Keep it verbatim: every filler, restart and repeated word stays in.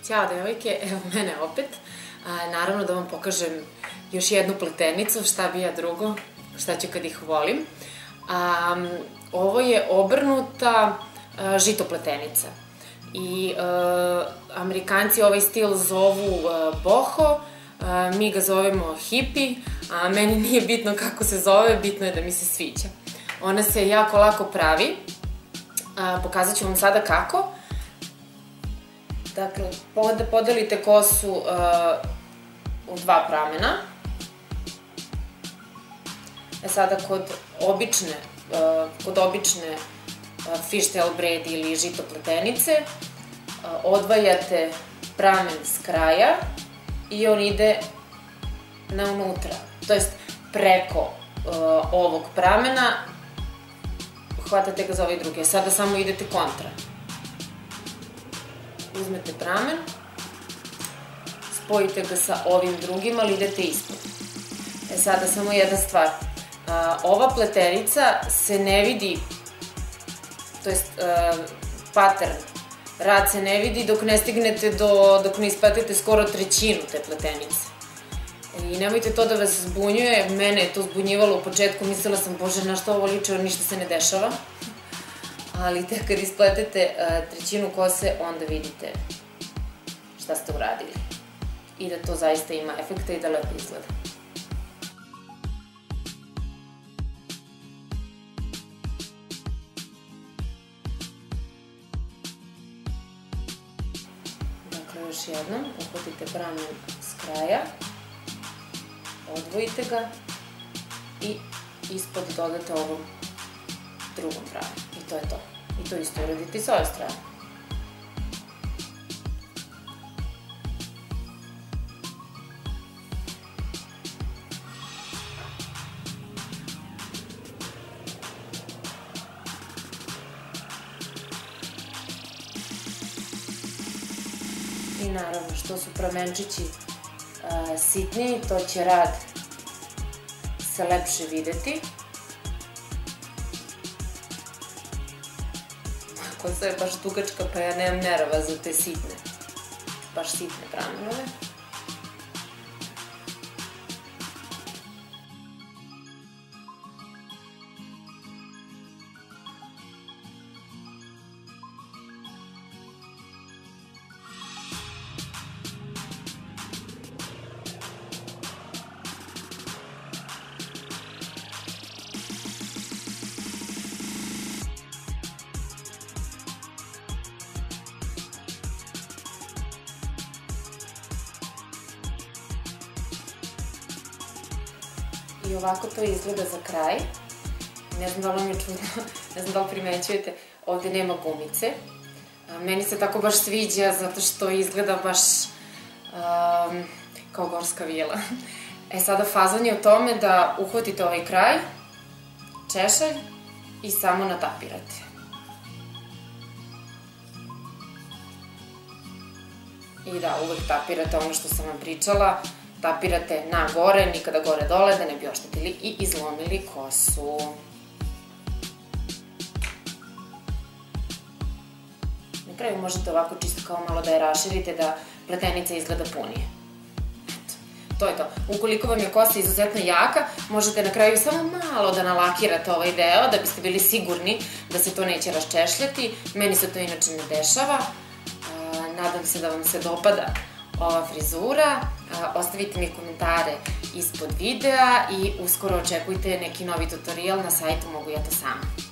Ćao devojke, evo mene opet. Naravno da vam pokažem još jednu pletenicu, šta bi ja drugo, šta ću kad ih volim. Ovo je obrnuta žito pletenica. I Amerikanci ovaj stil zovu boho, mi ga zovemo hippie, a meni nije bitno kako se zove, bitno je da mi se sviđa. Ona se jako lako pravi, pokazat ću vam sada kako. Dakle, podelite kosu u dva pramena. E sada kod obične, kod obične fishtail braid ili žito pletenice odvajate pramen s kraja i on ide na unutra, to jest preko ovog pramena, hvatate ga za ovaj drugi. Sada samo idete kontra. Uzmete pramen, spojite ga sa ovim drugim, ali idete ispod. E sada samo jedna stvar. Ova pletenica se ne vidi, to jest pattern, rad se ne vidi dok ne stignete do, dok ne isplatite skoro trećinu te pletenice. I nemojte to da vas zbunjuje, mene je to zbunjivalo u početku, mislila sam, bože, na što ovo liče, ništa se ne dešava. Ali tek kad ispletete trećinu kose, onda vidite šta ste uradili. I da to zaista ima efekta i da lepo izgleda. Dakle, još jednom, uhvatite pramen s kraja, odvojite ga i ispod dodate ovom drugom pramenu. I to je to. I to isto uradite i s ove strane. I naravno, što su pramenčići sitniji, to će rad se lepše videti. Kosa je baš dugačka, pa ja nemam nerva za te sitne, baš sitne pramenove. I ovako to izgleda za kraj. Ne znam da li vam je čudno, ne znam da li primećujete, ovde nema gumice. Meni se tako baš sviđa zato što izgleda baš kao gorska vila. E sada fazon je u tome da uhvatite ovaj kraj, češalj i samo natapirate. I da, uvek tapirate ono što sam vam pričala, tapirate na gore, nikada gore dole, da ne bi oštetili i izlomili kosu. Na kraju možete ovako čisto kao malo da je raširite, da pletenica izgleda punije. Eto, to je to. Ukoliko vam je kosa izuzetno jaka, možete na kraju samo malo da nalakirate ovaj deo, da biste bili sigurni da se to neće raščešljati. Meni se to inače ne dešava. Nadam se da vam se dopada ova frizura. Ostavite mi komentare ispod videa i uskoro očekujte neki novi tutorial na sajtu Mogu ja to sama.